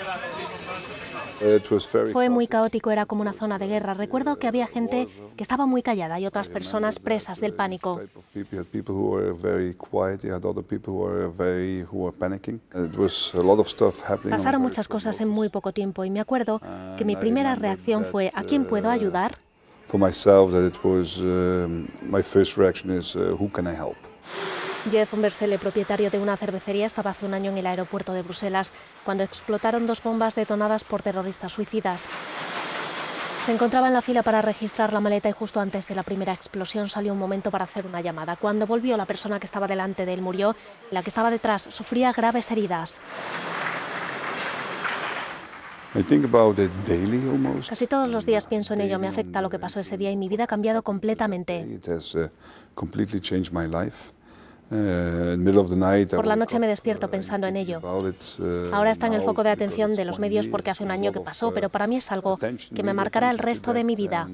Fue muy caótico, era como una zona de guerra. Recuerdo que había gente que estaba muy callada y otras personas presas del pánico. Pasaron muchas cosas en muy poco tiempo y me acuerdo que mi primera reacción fue ¿a quién puedo ayudar? Jeff Umbersele, propietario de una cervecería, estaba hace un año en el aeropuerto de Bruselas cuando explotaron 2 bombas detonadas por terroristas suicidas. Se encontraba en la fila para registrar la maleta y justo antes de la primera explosión salió un momento para hacer una llamada. Cuando volvió, la persona que estaba delante de él murió, la que estaba detrás sufría graves heridas. Casi todos los días pienso en ello, me afecta lo que pasó ese día y mi vida ha cambiado completamente. Por la noche me despierto pensando en ello. Ahora está en el foco de atención de los medios porque hace un año que pasó, pero para mí es algo que me marcará el resto de mi vida.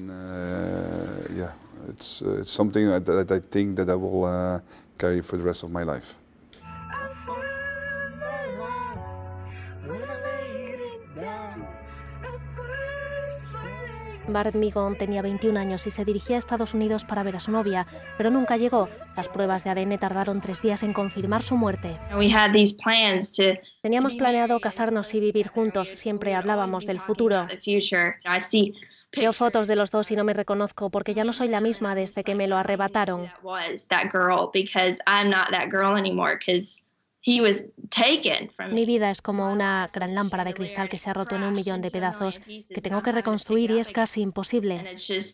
Bart Migon tenía 21 años y se dirigía a Estados Unidos para ver a su novia, pero nunca llegó. Las pruebas de ADN tardaron 3 días en confirmar su muerte. Teníamos planeado casarnos y vivir juntos, siempre hablábamos del futuro. Veo fotos de los dos y no me reconozco porque ya no soy la misma desde que me lo arrebataron. Mi vida es como una gran lámpara de cristal que se ha roto en 1.000.000 de pedazos que tengo que reconstruir y es casi imposible.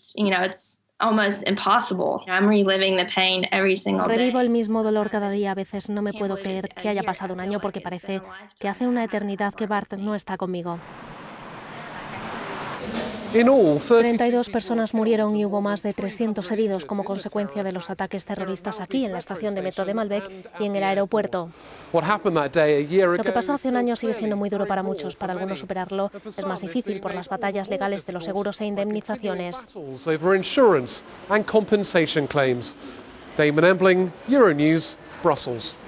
Revivo el mismo dolor cada día. A veces no me puedo creer que haya pasado un año porque parece que hace una eternidad que Bart no está conmigo. 32 personas murieron y hubo más de 300 heridos como consecuencia de los ataques terroristas aquí, en la estación de metro de Malbec y en el aeropuerto. Lo que pasó hace un año sigue siendo muy duro para muchos. Para algunos superarlo es más difícil por las batallas legales de los seguros e indemnizaciones. Damon Embling, Euronews, Brussels.